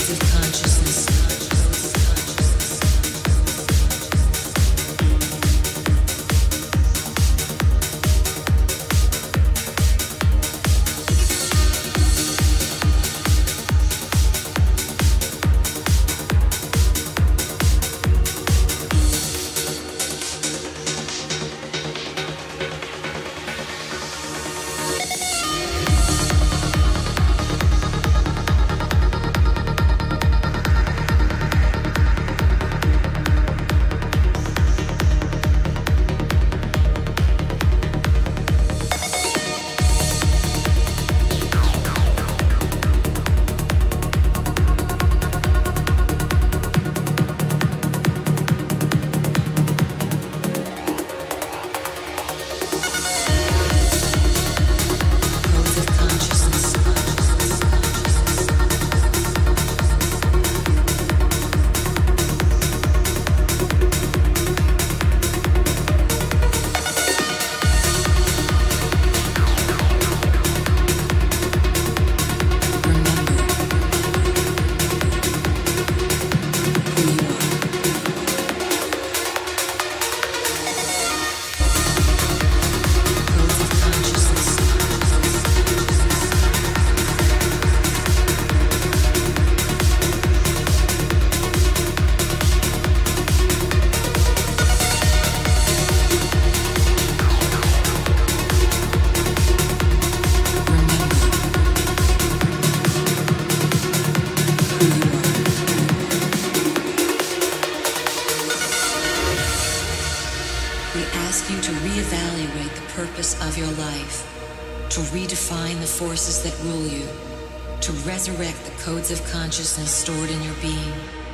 of your life, to redefine the forces that rule you, to resurrect the codes of consciousness stored in your being.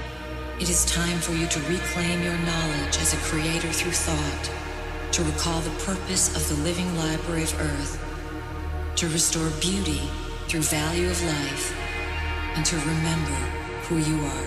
It is time for you to reclaim your knowledge as a creator through thought, to recall the purpose of the living library of Earth, to restore beauty through value of life, and to remember who you are.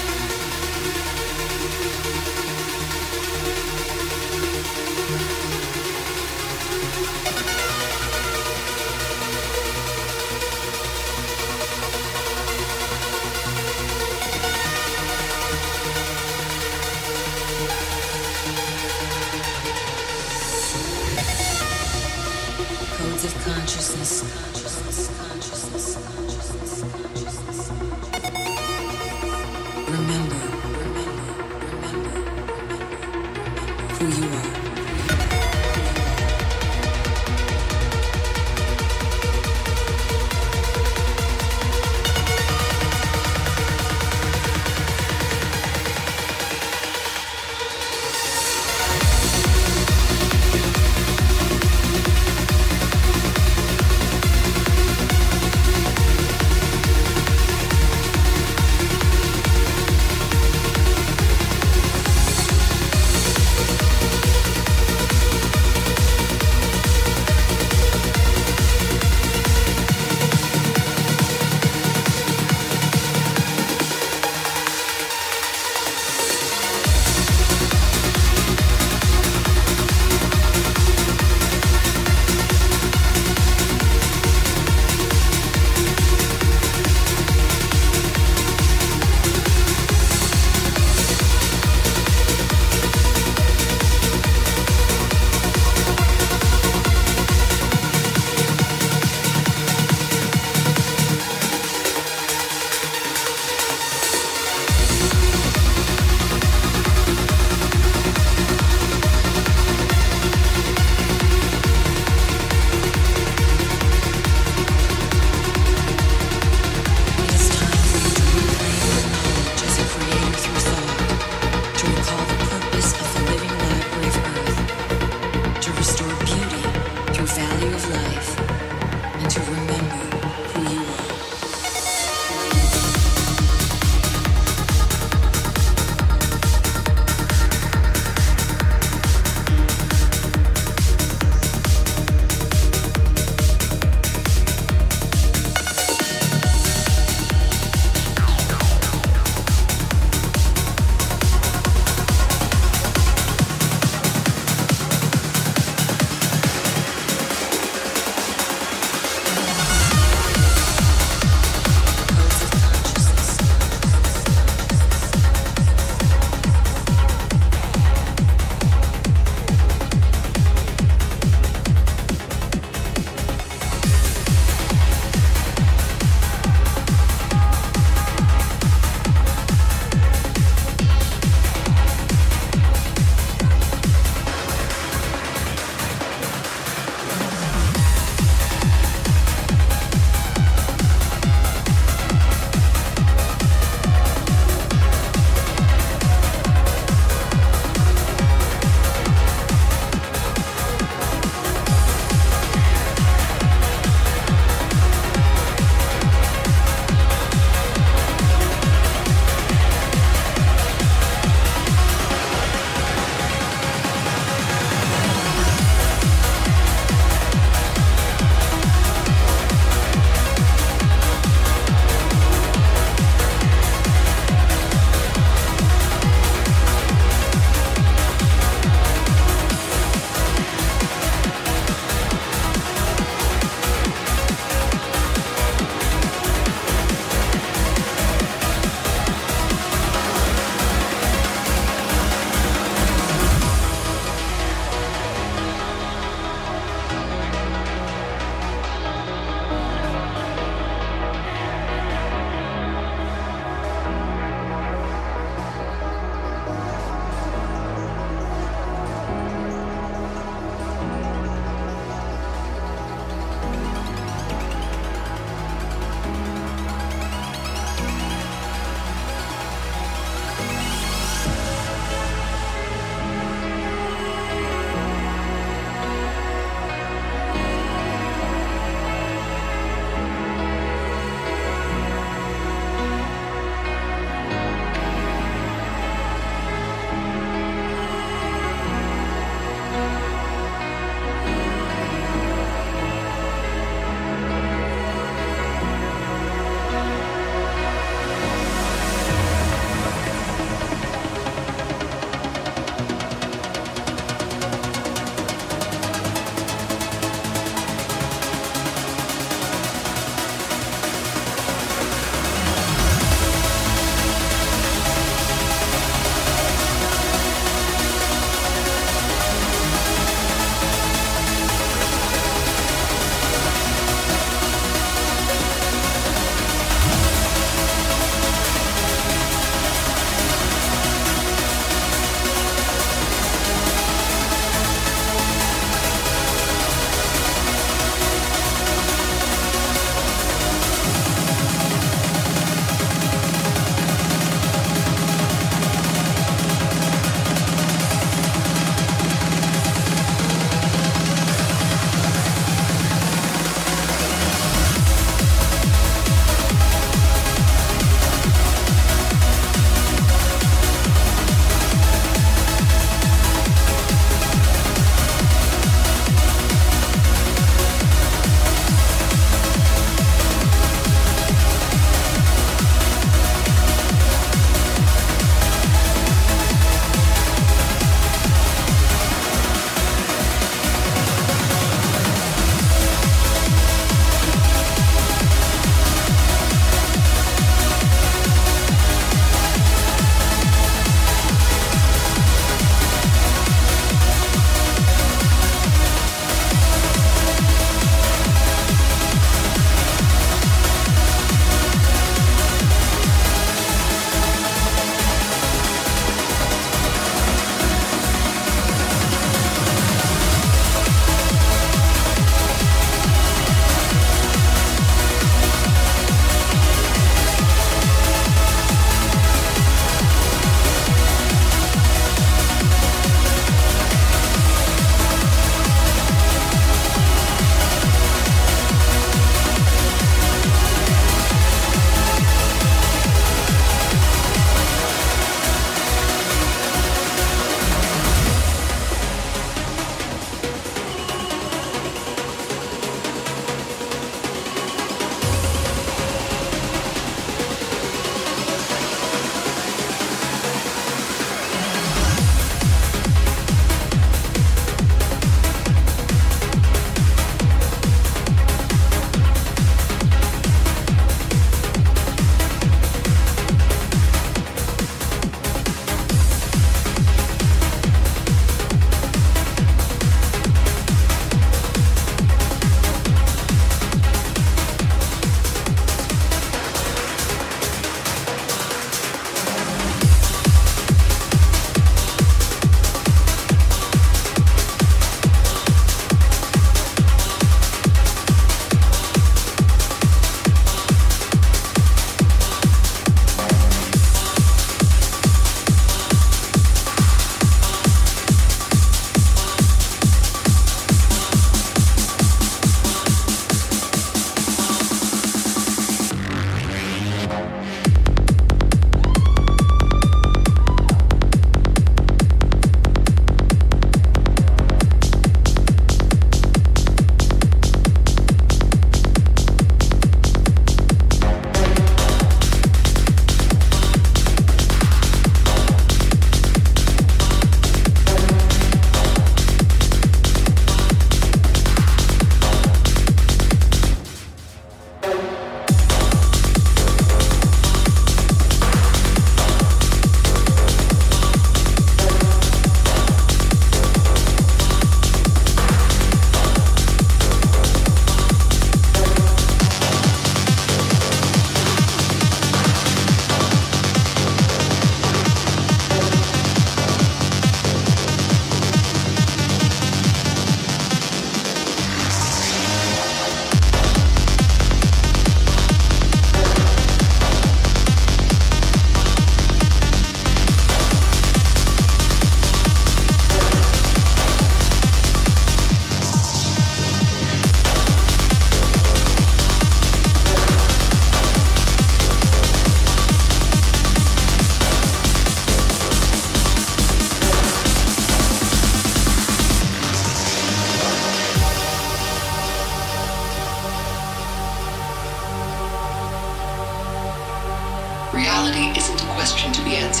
to.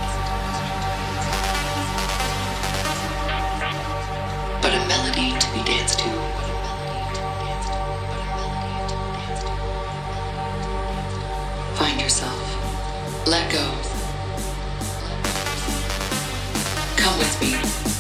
But a melody to be danced to. Find yourself. Let go. Come with me.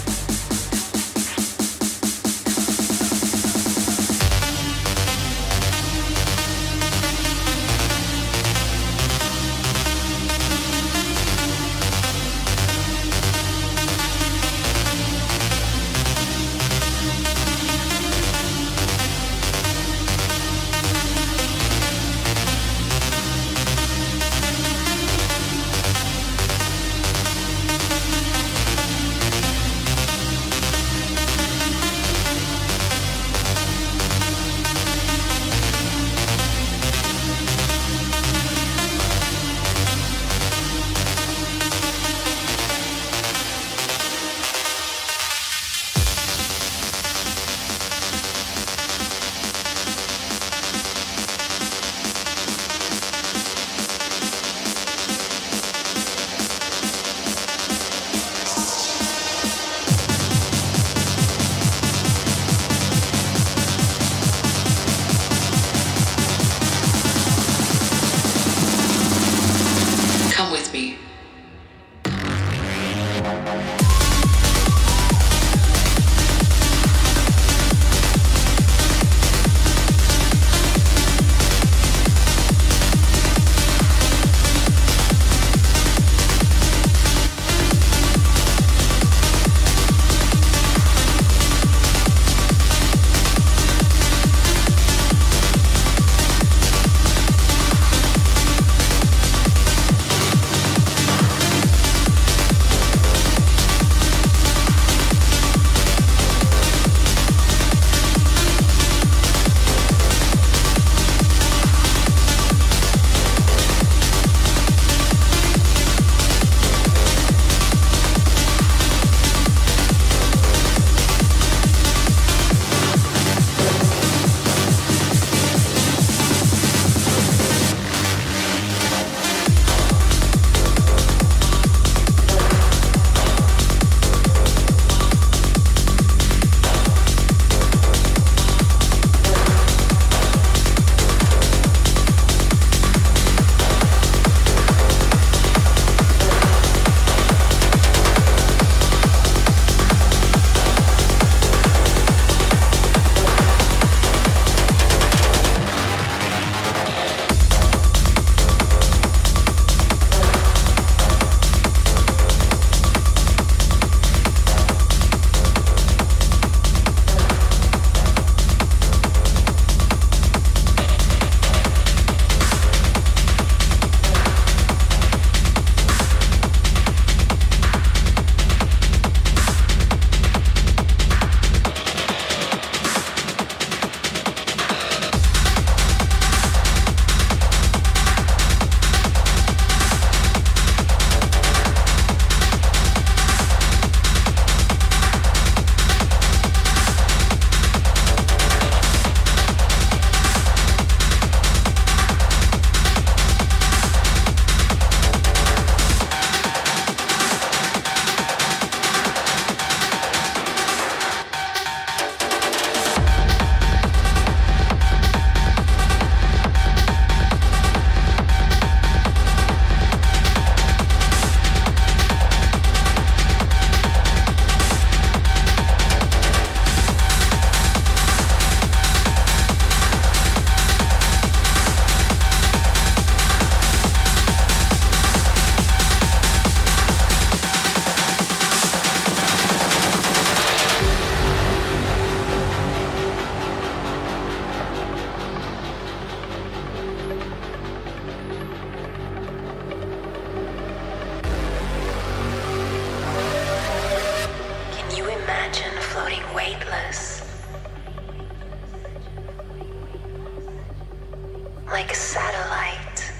like a satellite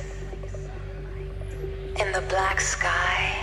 in the black sky.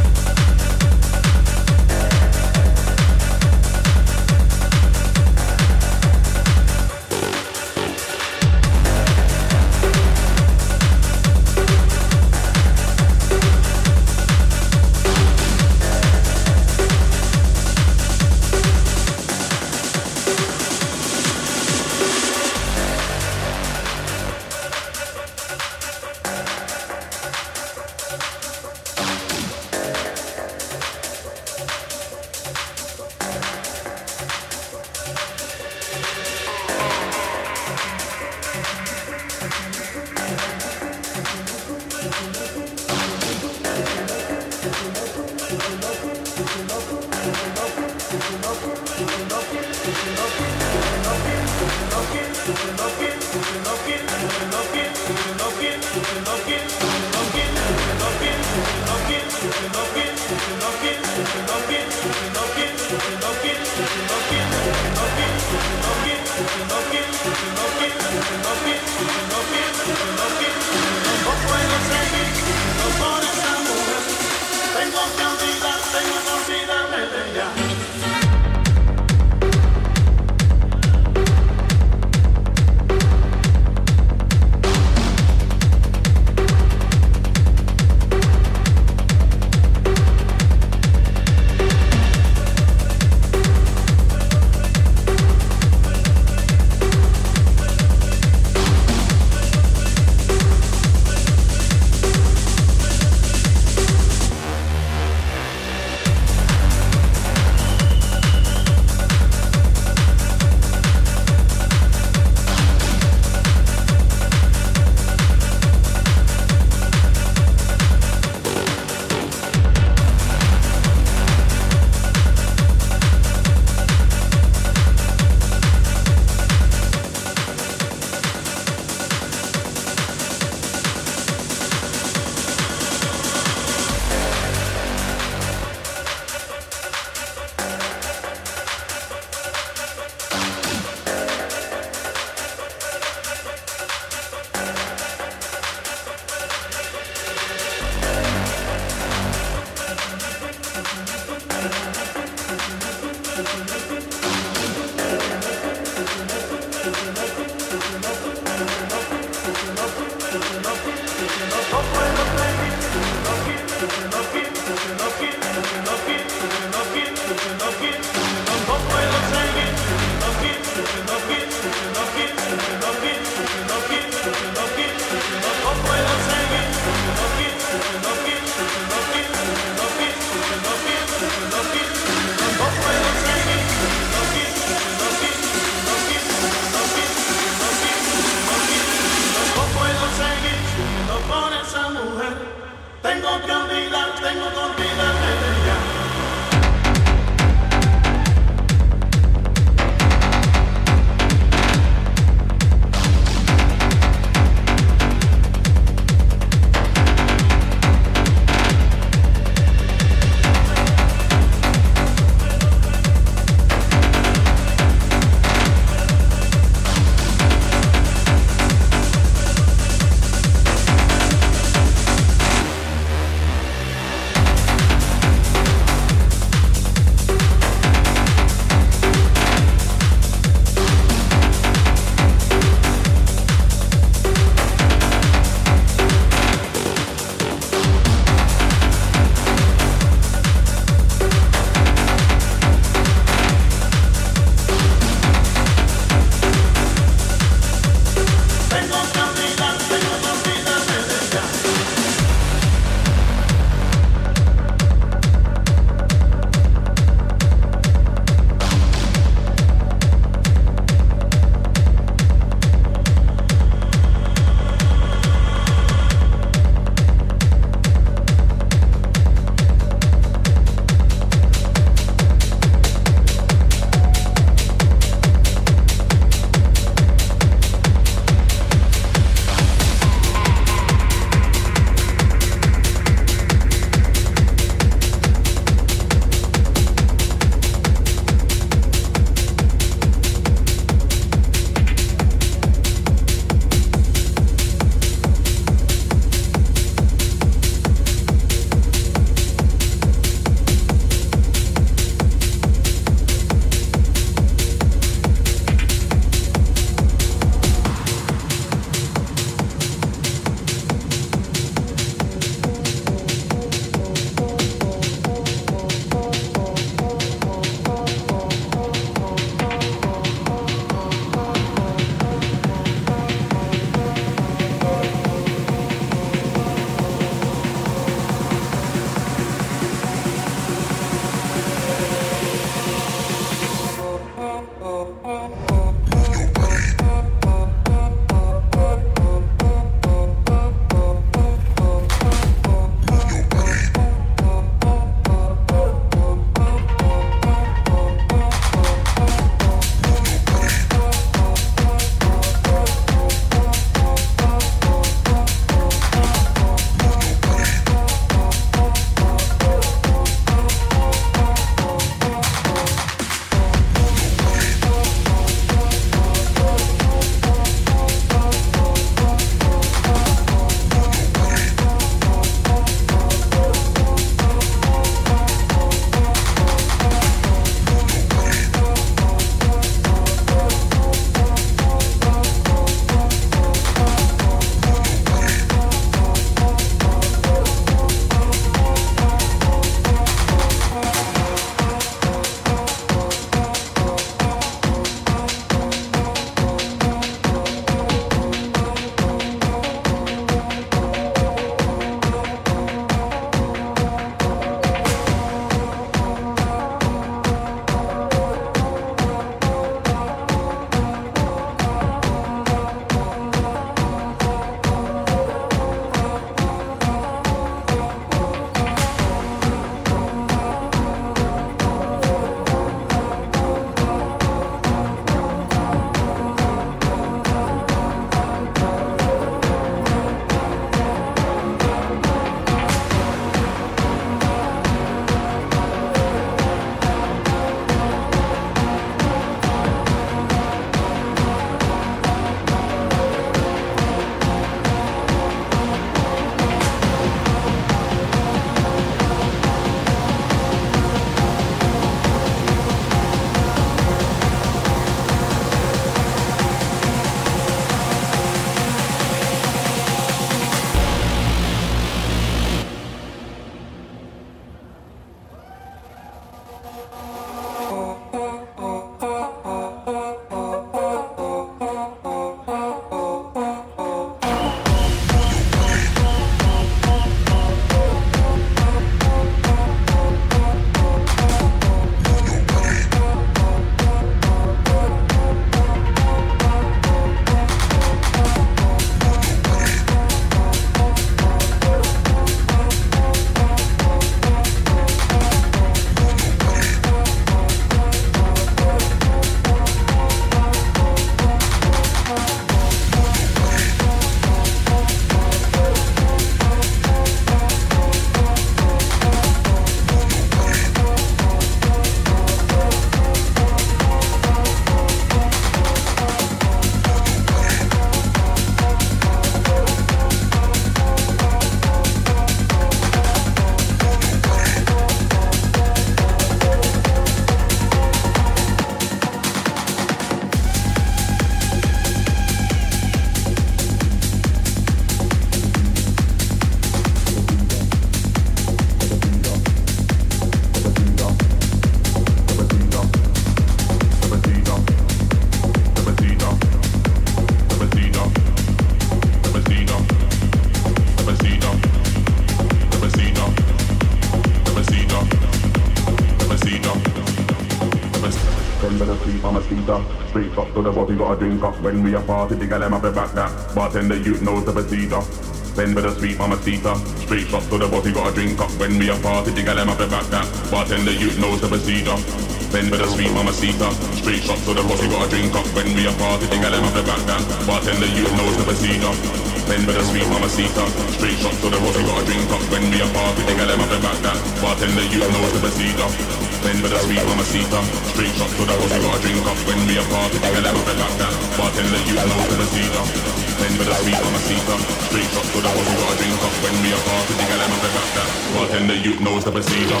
mamacita. Straight up to the body, got a drink up when we a party. The gal them have the back that. Bartender, you knows the procedure. Send for the sweet mamacita. Straight up to the body, got a drink up when we a party. The gal them have the back that. Bartender, you knows the procedure. Send for the sweet mamacita. Straight up to the body, got a drink up when we a party. The gal them have the back that. Bartender, you knows the procedure. Send for the sweet mamacita. Straight up to the body, got a drink up when we a party. The gal them have the back that. Bartender, you knows the procedure. Send for the sweet mamacita. Straight up to the body, got a drink up when we a party. The gal them have the back that. Bartender, you knows the procedure. Send for the sweet mamacita. Straight up to the body, got a drink up when we a party. The gal them have the back that. Bartender, you knows the procedure.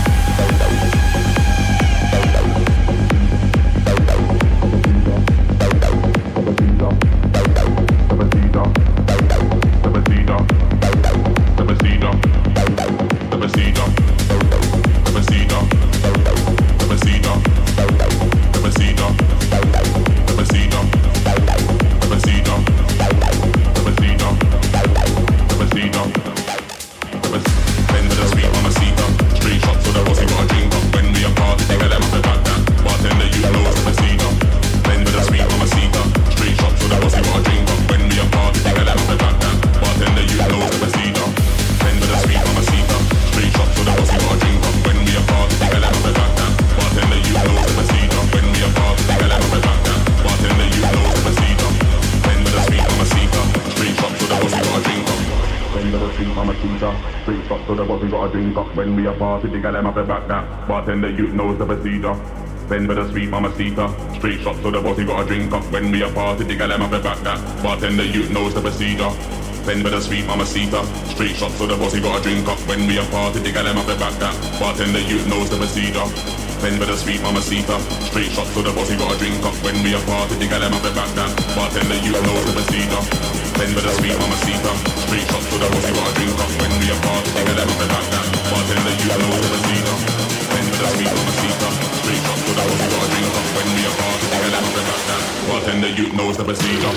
When we a party, the gal them have the back that. Bartender, you knows the procedure. Send for the sweet mamacita. Straight shots to the bossy, got a drink up. When we a party, the gal them have the back that. Bartender, you knows the procedure. Send for the sweet mamacita. Straight shots to the bossy, got a drink up. When we a party, the gal them have the back that. Bartender, you knows the procedure. Send for the sweet mamacita. Straight shots to the bossy, got a drink up. When we a party, the gal them have the back that. Bartender, you knows the procedure. Send for the sweet mamacita. Straight shots to the bossy, got a drink up. When we a party, the gal them have the back that. Bartender, you knows the procedure. Send for the sweet mamacita. Straight shots to the bossy, got a drink up. When we a party, the gal them have the back that. Bartender, you knows the procedure.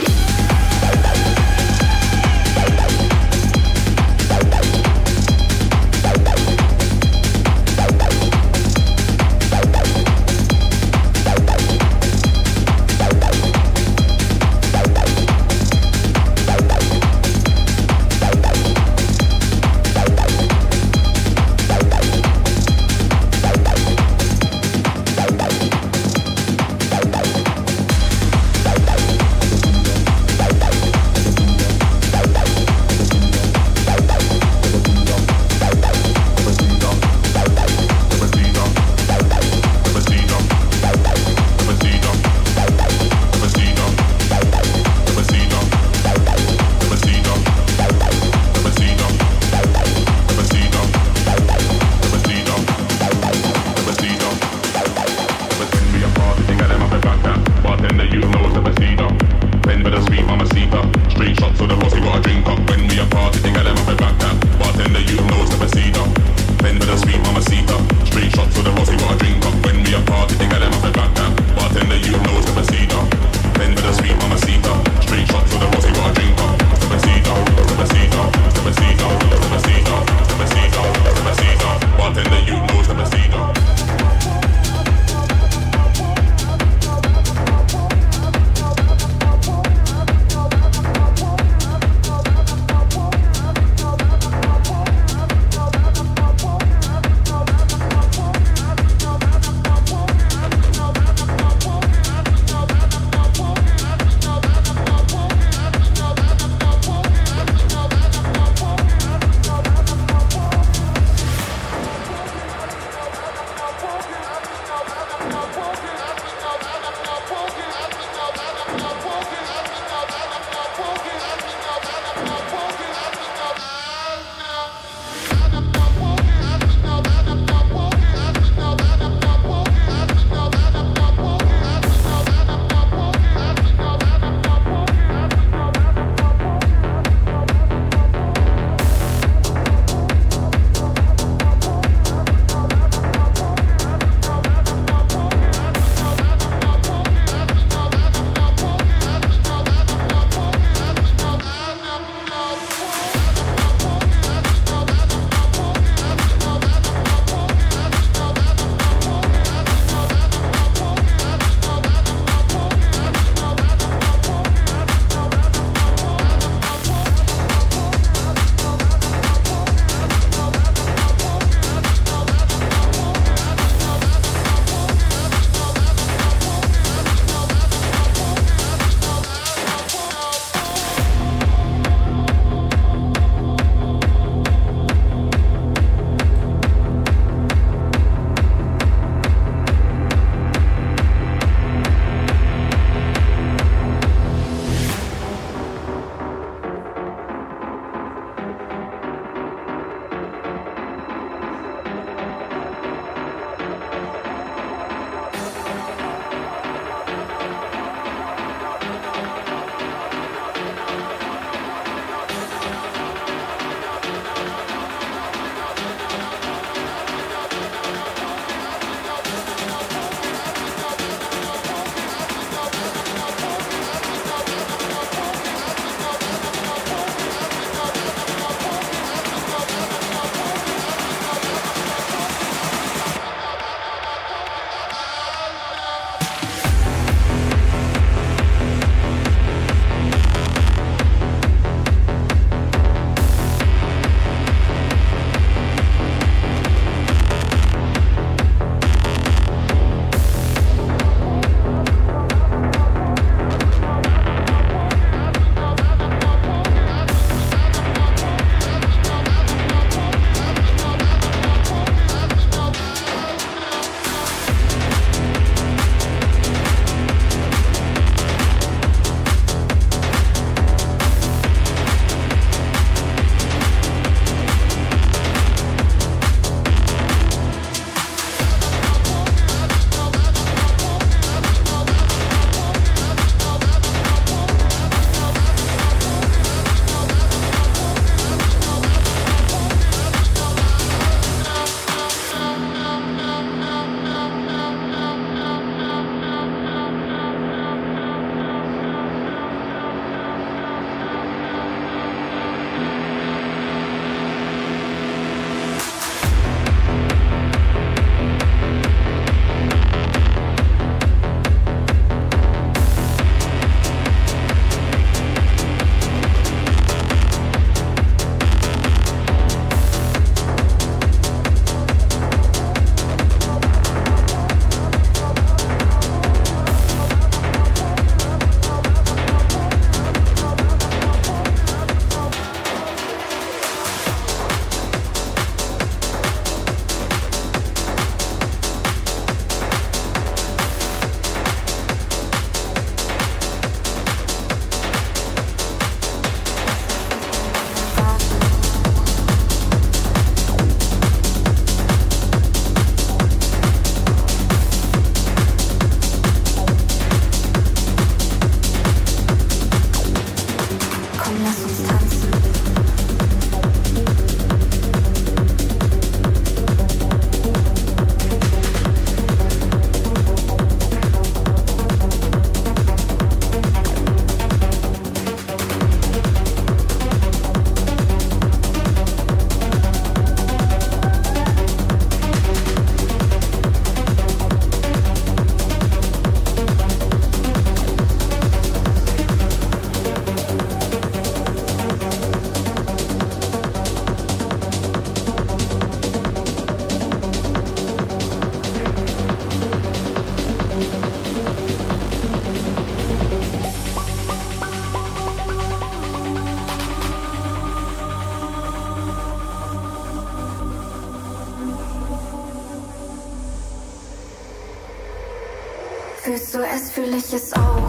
Fühlst du es, fühl ich es auch.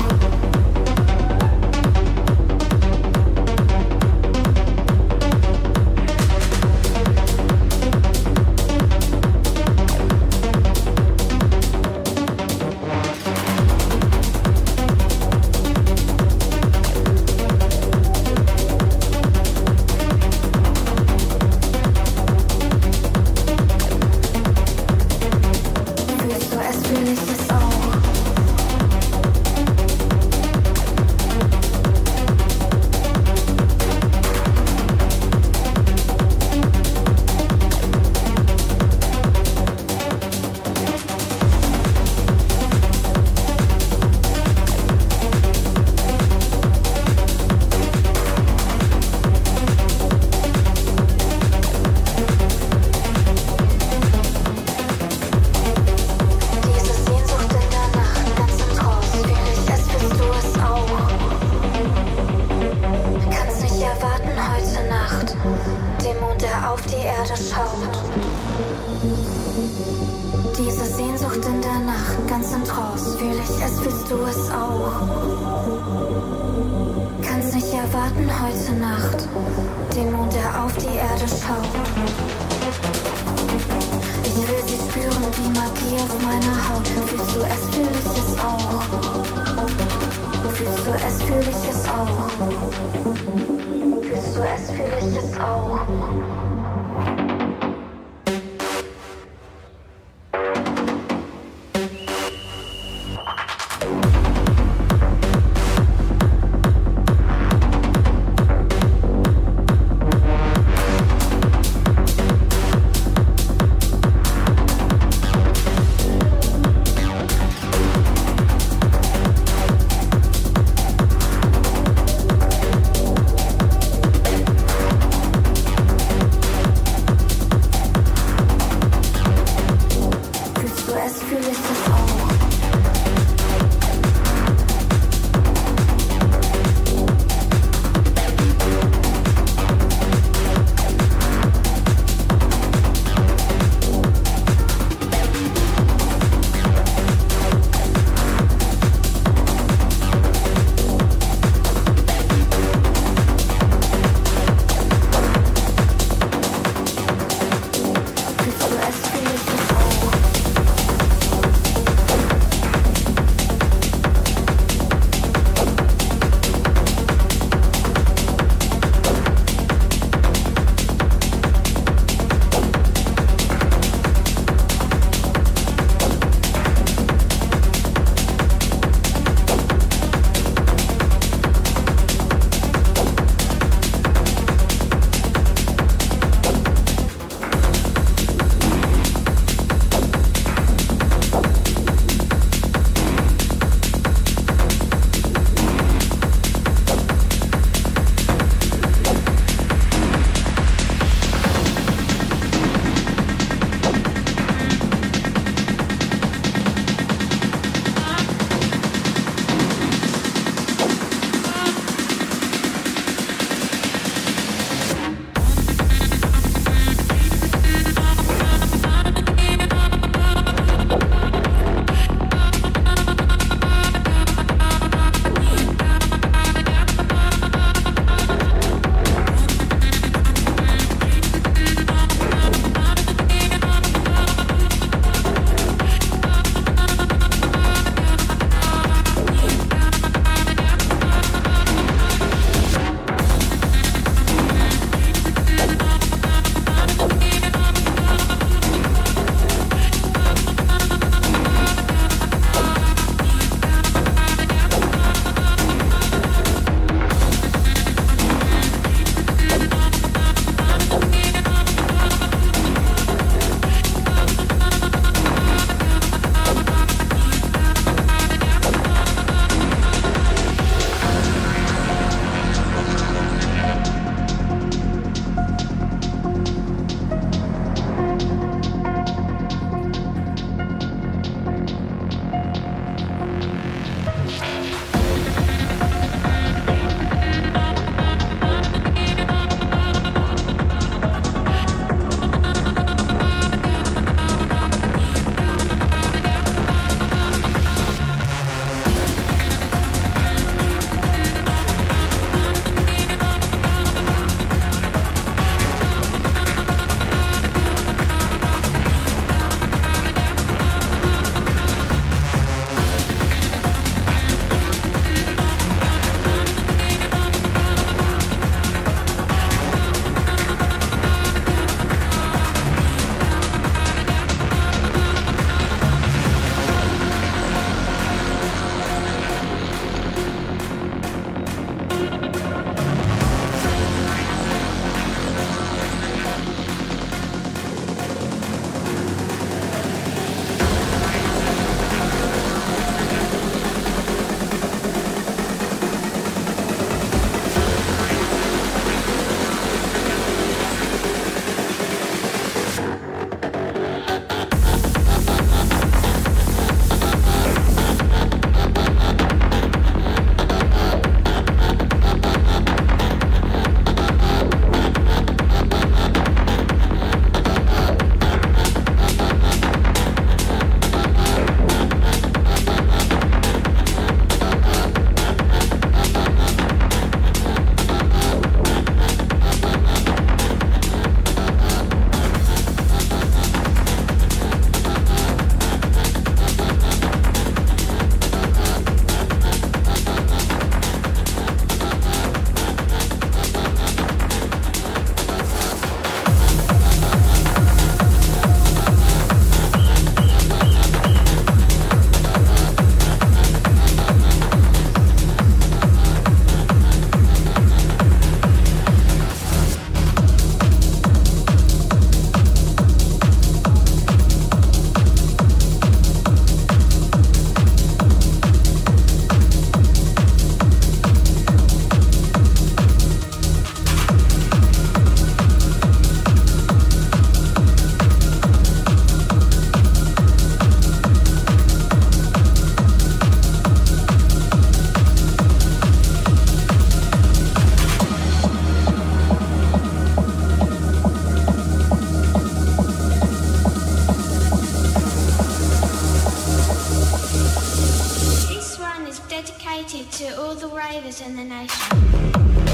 ravers in the nation.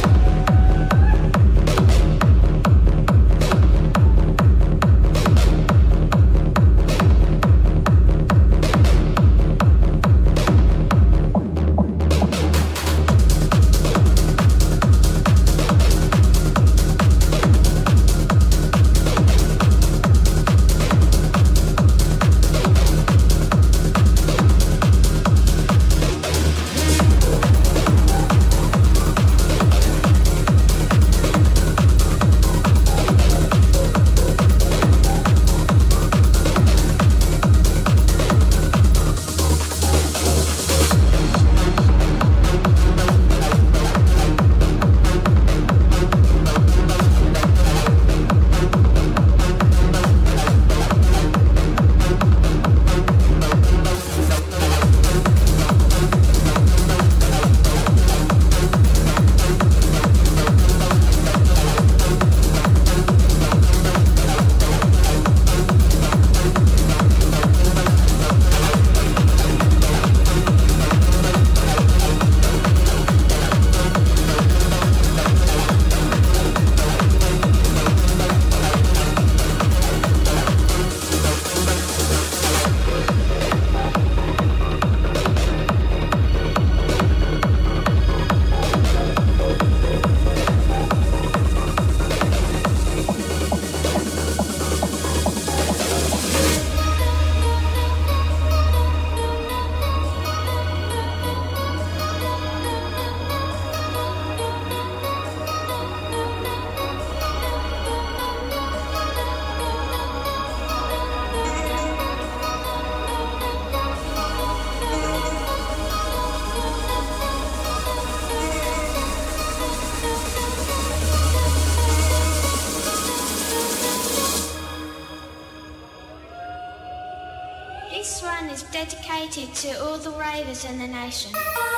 This one is dedicated to all the ravers in the nation.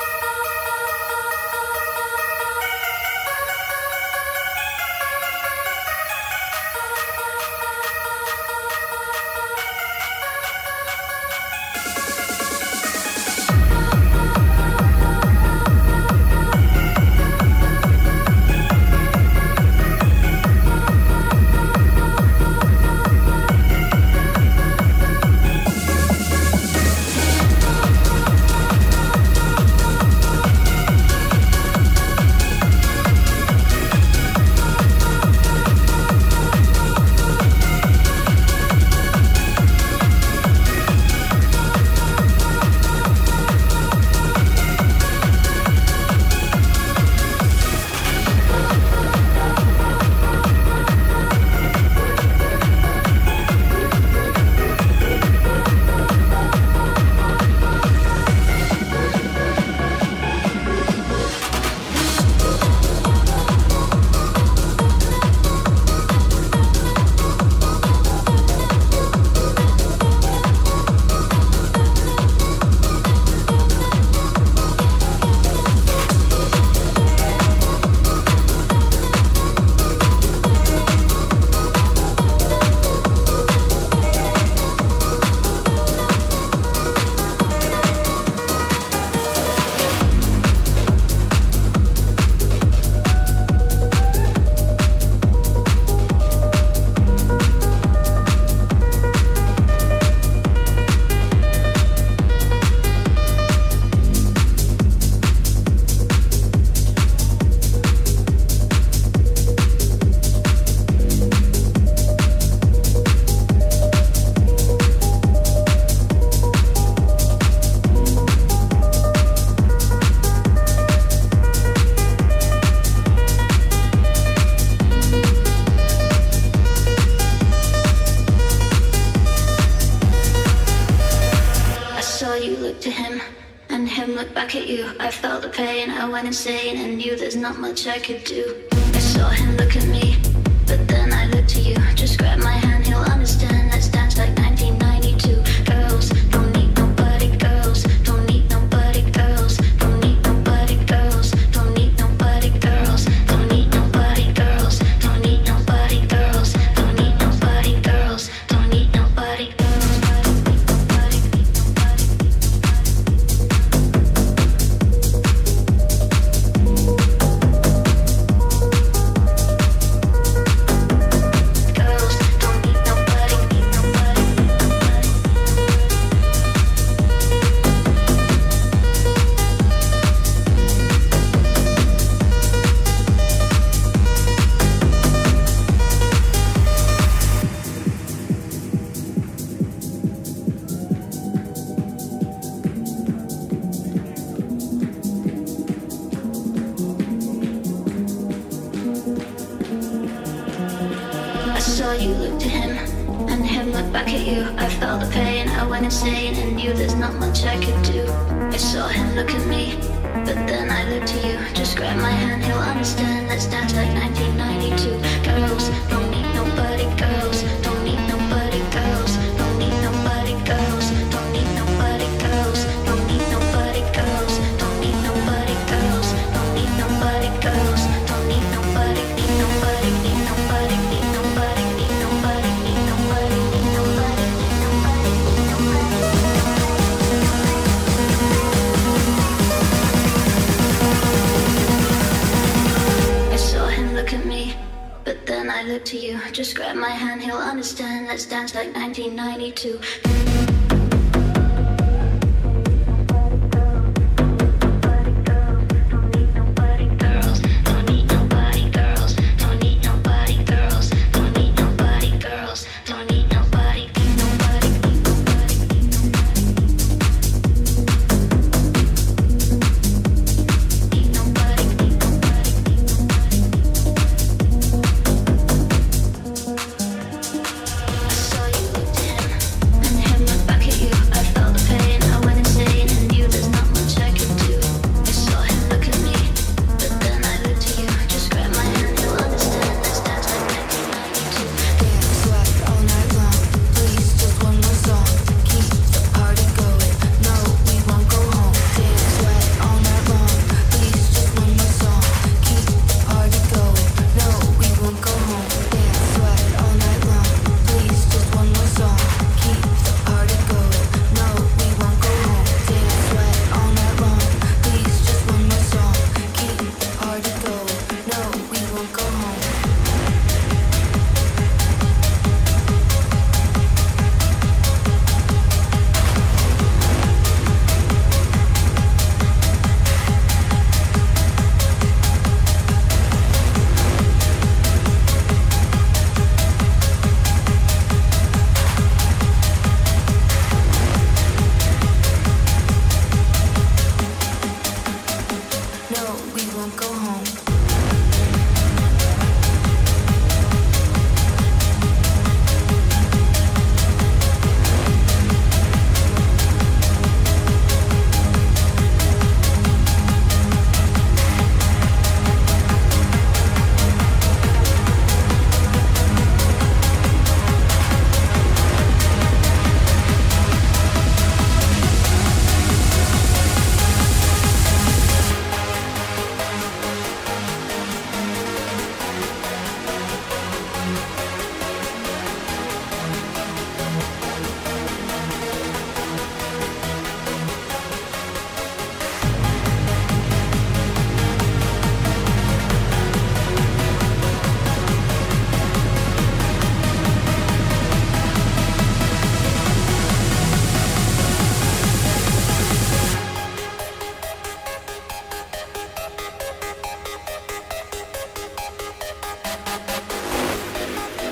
I felt the pain, I went insane and knew there's not much I could do. I saw him look at me, but then I looked to you. Just grab my hand, he'll understand. Let's dance like 1992. Girls don't need nobody, girls don't need nobody, girls don't need nobody, girls don't need nobody, girls don't need nobody, girls don't need nobody, girls don't need nobody, girls don't need nobody, girls. saw you look to him, and him look back at you. I felt the pain, I went insane, and knew there's not much I could do. I saw him look at me, but then I looked to you. Just grab my hand, he'll understand. Let's dance like 1992. Girls, don't need nobody. Girls, don't need nobody. Girls, don't need nobody. Girls, don't need nobody. Girls, don't need nobody. Girls, don't need nobody. Girls, don't need nobody. Girls, don't need nobody. Need nobody. Need nobody. Need nobody. Need nobody. Need nobody. Need nobody. Need nobody. Need nobody. I saw him look at me, but then I looked to you. Just grab my hand, he'll understand. Let's dance like 1992.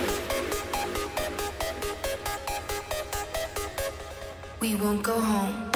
We won't go home.